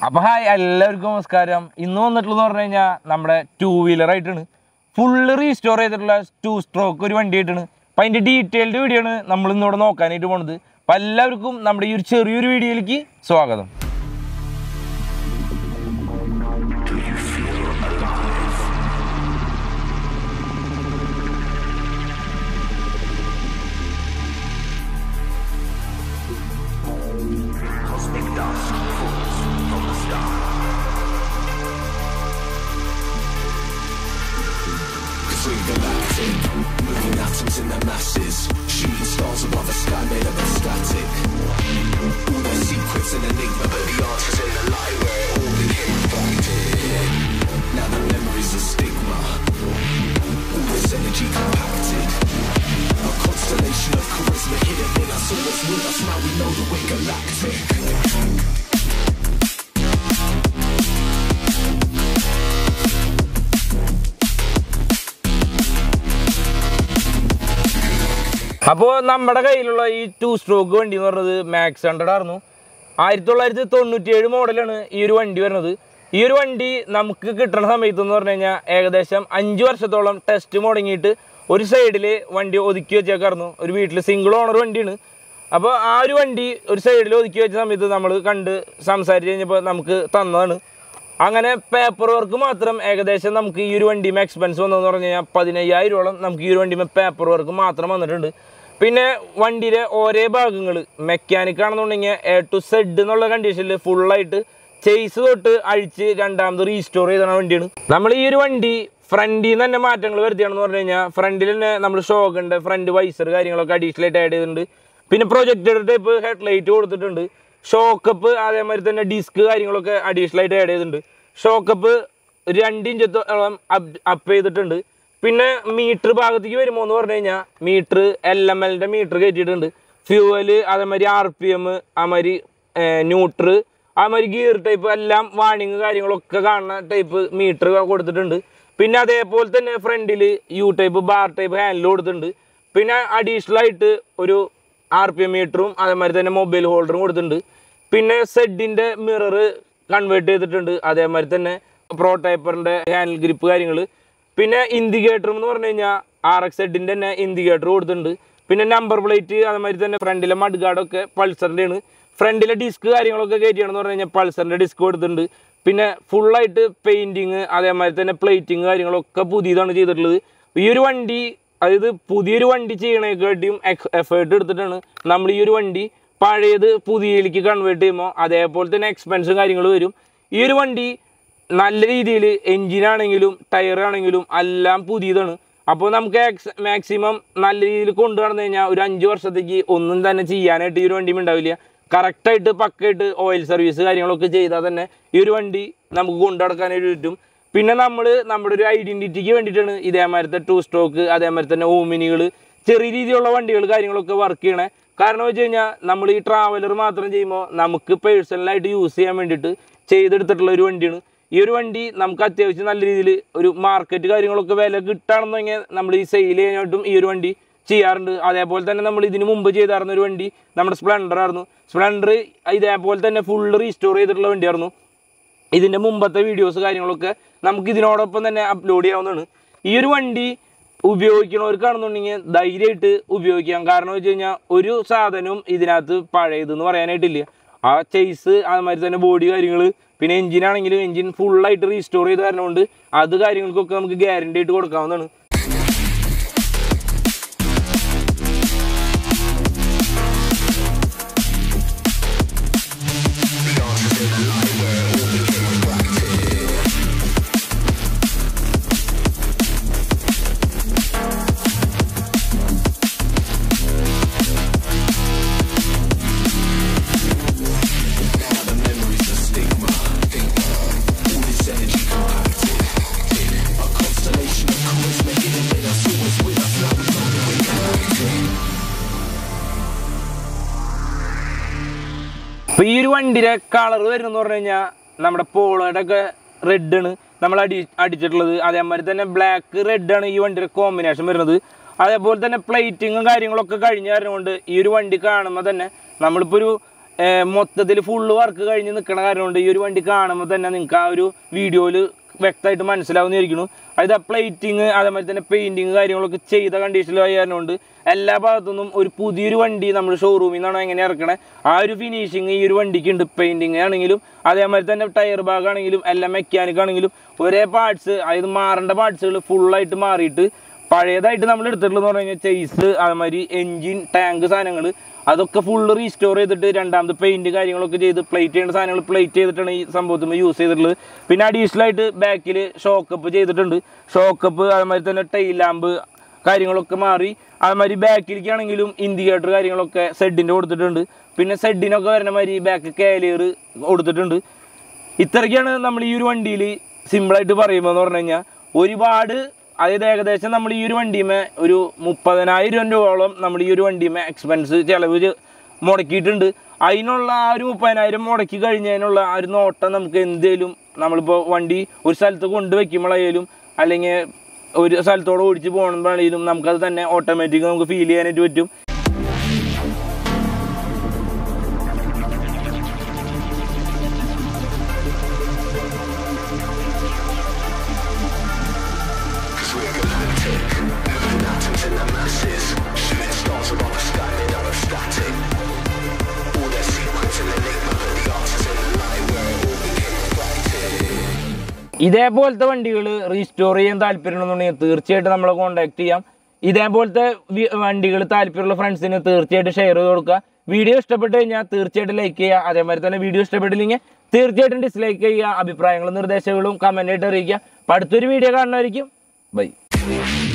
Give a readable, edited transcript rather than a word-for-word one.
അപ്പോൾ ഹായ് എല്ലാവർക്കും നമസ്കാരം. ഇന്ന് വന്നിട്ടുള്ളതെന്ന് പറഞ്ഞു കഴിഞ്ഞാൽ നമ്മുടെ 2 വീലറായിട്ടാണ്. ഫുള്ള് റീസ്റ്റോർ ചെയ്തിട്ടുള്ള 2 സ്ട്രോക്ക് ഒരു വണ്ടിയായിട്ടാണ്. അപ്പോൾ അതിൻ്റെ ഡീറ്റെയിൽഡ് വീഡിയോ ആണ് നമ്മൾ ഇന്നിവിടെ നോക്കാനായിട്ട് പോകുന്നത്. അപ്പോൾ എല്ലാവർക്കും നമ്മുടെ ഈ ഒരു ചെറിയൊരു വീഡിയോയിലേക്ക് സ്വാഗതം. Moving atoms in the masses, shooting stars above a sky made of static. All their secrets an enigma, but the answers in the light where it all became reflected. Now the memories a stigma, all this energy compacted. A constellation of charisma hidden in us, all that's with us. Now we know that we're galactic. അപ്പോൾ നമ്മുടെ കയ്യിലുള്ള ഈ 2 stroke വണ്ടി എന്ന് പറയുന്നത് max 100 ആയിരുന്നു. 1997 മോഡലാണ് ഈ ഒരു വണ്ടി വരുന്നത്. ഈ ഒരു വണ്ടി നമുക്ക് കിട്ടുന്ന സമയത്ത് എന്ന് പറഞ്ഞു കഴിഞ്ഞാൽ ഏകദേശം 5 വർഷത്തോളം ടെസ്റ്റ് മുടങ്ങിയിട്ട് ഒരു സൈഡിൽ വണ്ടി ഒതുക്കി വെച്ചേക്കായിരുന്നു. ഒരു വീട്ടിൽ സിംഗിൾ ഓണർ വണ്ടിയാണ്. അപ്പോൾ ആ ഒരു വണ്ടി ഒരു സൈഡിൽ ഒതുക്കി വെച്ച സമയത്ത് നമ്മൾ കണ്ട് സംസാരിച്ച് കഴിഞ്ഞപ്പോൾ നമുക്ക് തന്നതാണ്. അങ്ങനെ പേപ്പർ വർക്ക് മാത്രം ഏകദേശം നമുക്ക് ഈ ഒരു വണ്ടിയും എക്സ്പെൻസ് വന്നതെന്ന് പറഞ്ഞു കഴിഞ്ഞാൽ 15,000 നമുക്ക് ഈ ഒരു വണ്ടിയുമ്പോൾ പേപ്പർ വർക്ക് മാത്രം വന്നിട്ടുണ്ട്. പിന്നെ വണ്ടിയിലെ ഓരോ ഭാഗങ്ങൾ മെക്കാനിക് ആണെന്നുണ്ടെങ്കിൽ A to Z എന്നുള്ള കണ്ടീഷനിൽ ഫുള്ളായിട്ട് ചെയ്സ് തൊട്ട് അഴിച്ച് രണ്ടാമത് റീസ്റ്റോർ ചെയ്ത വണ്ടിയാണ്. നമ്മൾ ഈ ഒരു വണ്ടി ഫ്രണ്ടിൽ നിന്ന് തന്നെ മാറ്റങ്ങൾ വരുത്തിയാണെന്ന് പറഞ്ഞു കഴിഞ്ഞാൽ ഫ്രണ്ടിൽ തന്നെ നമ്മൾ ഷോക്കുണ്ട്, ഫ്രണ്ട് വൈസർ കാര്യങ്ങളൊക്കെ അഡീഷണലായിട്ട് ആഡ് ചെയ്തിട്ടുണ്ട്. പിന്നെ പ്രൊജക്ടർ ടൈപ്പ് ഹെഡ്ലൈറ്റ് കൊടുത്തിട്ടുണ്ട്. ഷോക്കപ്പ് അതേമാതിരി തന്നെ ഡിസ്ക് കാര്യങ്ങളൊക്കെ അഡീഷണലായിട്ട് ആഡ് ചെയ്തിട്ടുണ്ട്. ഷോക്കപ്പ് 2 ഇഞ്ചത്തോളം അപ്പ് ചെയ്തിട്ടുണ്ട്. പിന്നെ മീറ്റർ ഭാഗത്തേക്ക് വരുമ്പോൾ എന്ന് പറഞ്ഞു കഴിഞ്ഞാൽ മീറ്റർ LMLൻ്റെ മീറ്റർ കയറ്റിയിട്ടുണ്ട്. ഫ്യൂവല് അതേമാതിരി RPM അതുമാതിരി ന്യൂട്രൽ അതുമാതിരി ഗിയർ ടൈപ്പ് എല്ലാം വാണിങ് കാര്യങ്ങളൊക്കെ കാണുന്ന ടൈപ്പ് മീറ്റർ കൊടുത്തിട്ടുണ്ട്. പിന്നെ അതേപോലെ തന്നെ ഫ്രണ്ടിൽ U type bar type handle കൊടുത്തിട്ടുണ്ട്. പിന്നെ അഡീഷണലായിട്ട് ഒരു RPM മീറ്ററും അതേമാതിരി തന്നെ മൊബൈൽ ഹോൾഡറും കൊടുത്തിട്ടുണ്ട്. പിന്നെ സെഡിൻ്റെ മിറർ കൺവേർട്ട് ചെയ്തിട്ടുണ്ട്. അതേമാതിരി തന്നെ പ്രോടൈപ്പറിൻ്റെ ഹാൻഡിൽ ഗ്രിപ്പ് കാര്യങ്ങൾ. പിന്നെ ഇൻഡിക്കേറ്റർ എന്ന് പറഞ്ഞു കഴിഞ്ഞാൽ RX-ൻ്റെ തന്നെ ഇൻഡിക്കേറ്റർ കൊടുത്തിട്ടുണ്ട്. പിന്നെ നമ്പർ പ്ലേറ്റ് അതേമാതിരി തന്നെ ഫ്രണ്ടിലെ മഡ് ഗാർഡൊക്കെ പൾസറിൻ്റെയാണ്. ഫ്രണ്ടിലെ ഡിസ്ക് കാര്യങ്ങളൊക്കെ കയറ്റിയാണെന്ന് പറഞ്ഞു കഴിഞ്ഞാൽ പൾസറിൻ്റെ ഡിസ്ക് കൊടുത്തിട്ടുണ്ട്. പിന്നെ ഫുള്ളായിട്ട് പെയിൻറ്റിങ് അതേമാതിരി തന്നെ പ്ലേറ്റിങ് കാര്യങ്ങളൊക്കെ പുതിയതാണ് ചെയ്തിട്ടുള്ളത്. ഈ ഒരു വണ്ടി അതായത് പുതിയൊരു വണ്ടി ചെയ്യണേക്കാട്ടിയും എഫേർട്ട് എടുത്തിട്ടാണ് നമ്മൾ ഈ ഒരു വണ്ടി പഴയത് പുതിയയിലേക്ക് കൺവേർട്ട് ചെയ്യുമ്പോൾ അതേപോലെ തന്നെ എക്സ്പെൻസും കാര്യങ്ങൾ വരും. ഈ ഒരു വണ്ടി നല്ല രീതിയിൽ എൻജിനാണെങ്കിലും ടയറാണെങ്കിലും എല്ലാം പുതിയതാണ്. അപ്പോൾ നമുക്ക് മാക്സിമം നല്ല രീതിയിൽ കൊണ്ടു നടന്നു കഴിഞ്ഞാൽ ഒരു 5 വർഷത്തേക്ക് ഒന്നും തന്നെ ചെയ്യാനായിട്ട് ഈ ഒരു വണ്ടിയും ഉണ്ടാവില്ല. കറക്റ്റായിട്ട് പക്കയായിട്ട് ഓയിൽ സർവീസ് കാര്യങ്ങളൊക്കെ ചെയ്താൽ തന്നെ ഈ ഒരു വണ്ടി നമുക്ക് കൊണ്ടു നടക്കാനായിട്ട് പറ്റും. പിന്നെ നമ്മുടെ ഒരു ഐഡൻറ്റിറ്റിക്ക് വേണ്ടിയിട്ടാണ് ഇതേമാതിരത്തെ 2 സ്ട്രോക്ക് അതേമാതിരി തന്നെ ഓമിനികൾ ചെറിയ രീതിയിലുള്ള വണ്ടികൾ കാര്യങ്ങളൊക്കെ വർക്ക് ചെയ്യണേ. കാരണം വെച്ച് കഴിഞ്ഞാൽ നമ്മൾ ഈ ട്രാവലർ മാത്രം ചെയ്യുമ്പോൾ നമുക്ക് പേഴ്സണലായിട്ട് യൂസ് ചെയ്യാൻ വേണ്ടിയിട്ട് ചെയ്തെടുത്തിട്ടുള്ള ഒരു വണ്ടിയാണ്. ഈ ഒരു വണ്ടി നമുക്ക് അത്യാവശ്യം നല്ല രീതിയിൽ ഒരു മാർക്കറ്റ് കാര്യങ്ങളൊക്കെ വില കിട്ടുകയാണെന്നുണ്ടെങ്കിൽ നമ്മൾ ഈ സെയിൽ ചെയ്യാനായിട്ടും ഈ ഒരു വണ്ടി ചെയ്യാറുണ്ട്. അതേപോലെ തന്നെ നമ്മൾ ഇതിന് മുമ്പ് ചെയ്തായിരുന്ന ഒരു വണ്ടി നമ്മുടെ സ്പ്ലെൻഡർ ആയിരുന്നു. സ്പ്ലെൻഡർ ഇതേപോലെ തന്നെ ഫുള്ള് റീസ്റ്റോർ ചെയ്തിട്ടുള്ള വണ്ടിയായിരുന്നു. ഇതിൻ്റെ മുമ്പത്തെ വീഡിയോസ് കാര്യങ്ങളൊക്കെ നമുക്ക് ഇതിനോടൊപ്പം തന്നെ അപ്ലോഡ് ചെയ്യാവുന്നതാണ്. ഈ ഒരു വണ്ടി ഉപയോഗിക്കണവർക്കാണെന്നുണ്ടെങ്കിൽ ധൈര്യമായിട്ട് ഉപയോഗിക്കാം. കാരണം വെച്ച് കഴിഞ്ഞാൽ ഒരു സാധനവും ഇതിനകത്ത് പഴയതെന്ന് പറയാനായിട്ടില്ല. ആ ചെയ്സ് അതുമാതിരി തന്നെ ബോഡി കാര്യങ്ങൾ പിന്നെ എൻജിനാണെങ്കിലും എൻജിൻ ഫുള്ളായിട്ട് റീസ്റ്റോർ ചെയ്ത് തരണമുണ്ട്. അത് കാര്യങ്ങൾക്കൊക്കെ നമുക്ക് ഗ്യാരണ്ടി ആയിട്ട് കൊടുക്കാവുന്നതാണ്. അപ്പോൾ ഈ ഒരു വണ്ടിയുടെ കളർ വരുന്നതെന്ന് പറഞ്ഞു കഴിഞ്ഞാൽ നമ്മുടെ പോളോയുടെ ഒക്കെ റെഡാണ് നമ്മൾ അടിച്ചിട്ടുള്ളത്. അതേമാതിരി തന്നെ ബ്ലാക്ക് റെഡാണ് ഈ വണ്ടിയുടെ കോമ്പിനേഷൻ വരുന്നത്. അതേപോലെ തന്നെ പ്ലേറ്റിങ്ങും കാര്യങ്ങളൊക്കെ കഴിഞ്ഞ കാരണം കൊണ്ട് ഈ ഒരു വണ്ടി കാണുമ്പോൾ തന്നെ നമ്മളിപ്പോൾ ഒരു മൊത്തത്തിൽ ഫുള്ള് വർക്ക് കഴിഞ്ഞ് നിൽക്കണ കാരണം കൊണ്ട് ഈ ഒരു വണ്ടി കാണുമ്പോൾ തന്നെ നിങ്ങൾക്ക് ആ ഒരു വീഡിയോയിൽ വ്യക്തമായിട്ട് മനസ്സിലാവുന്നതായിരിക്കുന്നു. അതായത് ആ പ്ലേറ്റിങ് അതേമാതിരി തന്നെ പെയിൻറ്റിങ് കാര്യങ്ങളൊക്കെ ചെയ്ത കണ്ടീഷനിലായി കാരണമുണ്ട് എല്ലാ ഭാഗത്തുനിന്നും ഒരു പുതിയൊരു വണ്ടി നമ്മൾ ഷോറൂമിൽ നിന്നാണോ എങ്ങനെ ഇറക്കണേ ആ ഒരു ഫിനിഷിങ് ഈ ഒരു വണ്ടിക്ക് ഉണ്ട്. പെയിൻറ്റിങ് ആണെങ്കിലും അതേമാതിരി തന്നെ ടയർ ഭാഗമാണെങ്കിലും എല്ലാം മെക്കാനിക് ആണെങ്കിലും ഒരേ പാർട്സ് അതായത് മാറേണ്ട പാർട്സുകൾ ഫുള്ളായിട്ട് മാറിയിട്ട് പഴയതായിട്ട് നമ്മൾ എടുത്തിട്ടുള്ളതെന്ന് പറഞ്ഞു കഴിഞ്ഞാൽ ചെയ്സ് അതേമാതിരി എൻജിൻ ടാങ്ക് സാധനങ്ങൾ അതൊക്കെ ഫുള്ള് റീസ്റ്റോർ ചെയ്തിട്ട് രണ്ടാമത് പെയിൻറ്റ് കാര്യങ്ങളൊക്കെ ചെയ്ത് പ്ലേറ്റ് ചെയ്യേണ്ട സാധനങ്ങൾ പ്ലേറ്റ് ചെയ്തിട്ടാണ് ഈ സംഭവത്തിൽ യൂസ് ചെയ്തിട്ടുള്ളത്. പിന്നെ അഡീഷണൽ ആയിട്ട് ബാക്കിൽ ഷോക്കപ്പ് ചെയ്തിട്ടുണ്ട്. ഷോക്കപ്പ് അതേമാതിരി തന്നെ ടൈൽ ലാമ്പ് കാര്യങ്ങളൊക്കെ മാറി അതേമാതിരി ബാക്കിലേക്കാണെങ്കിലും ഇൻഡിക്കേറ്റർ കാര്യങ്ങളൊക്കെ സെഡിൻ്റെ കൊടുത്തിട്ടുണ്ട്. പിന്നെ സെഡിനൊക്കെ വരുന്ന മാതിരി ബാക്ക് കാലിയർ കൊടുത്തിട്ടുണ്ട്. ഇത്രയ്ക്കാണ് നമ്മൾ ഈ ഒരു വണ്ടിയിൽ സിമ്പിളായിട്ട് പറയുമ്പോൾ എന്ന് പറഞ്ഞു കഴിഞ്ഞാൽ ഒരുപാട് അതായത് ഏകദേശം നമ്മൾ ഈ ഒരു വണ്ടിയുമേ ഒരു 30,000 രൂപയോളം നമ്മൾ ഈ ഒരു വണ്ടിയുമേ എക്സ്പെൻസ് ചിലവ് മുടക്കിയിട്ടുണ്ട്. അതിനുള്ള ആ ഒരു 30,000 മുടക്കി കഴിഞ്ഞതിനുള്ള ആ ഒരു നോട്ടം നമുക്ക് എന്തേലും നമ്മളിപ്പോൾ വണ്ടി ഒരു സ്ഥലത്ത് കൊണ്ടുവയ്ക്കുമ്പോഴായാലും അല്ലെങ്കിൽ ഒരു സ്ഥലത്തോടെ ഓടിച്ച് പോകുമ്പോഴാണെങ്കിലും നമുക്കത് തന്നെ ഓട്ടോമാറ്റിക് നമുക്ക് ഫീൽ ചെയ്യാനായിട്ട് പറ്റും. ഇതേപോലത്തെ വണ്ടികൾ റീസ്റ്റോർ ചെയ്യാൻ താല്പര്യമുണ്ടെന്നുണ്ടെങ്കിൽ തീർച്ചയായിട്ടും നമ്മളെ കോൺടാക്ട് ചെയ്യാം. ഇതേപോലത്തെ വണ്ടികൾ താല്പര്യമുള്ള ഫ്രണ്ട്സിന് തീർച്ചയായിട്ടും ഷെയർ ചെയ്ത് കൊടുക്കുക. വീഡിയോ ഇഷ്ടപ്പെട്ട് കഴിഞ്ഞാൽ തീർച്ചയായിട്ടും ലൈക്ക് ചെയ്യുക. അതേമാതിരി തന്നെ വീഡിയോ ഇഷ്ടപ്പെട്ടില്ലെങ്കിൽ തീർച്ചയായിട്ടും ഡിസ്ലൈക്ക് ചെയ്യുക. അഭിപ്രായങ്ങളും നിർദ്ദേശങ്ങളും കമൻ്റ് ആയിട്ട് അറിയിക്കുക. അപ്പോൾ അടുത്തൊരു വീഡിയോ കാണുന്നതായിരിക്കും. ബൈ.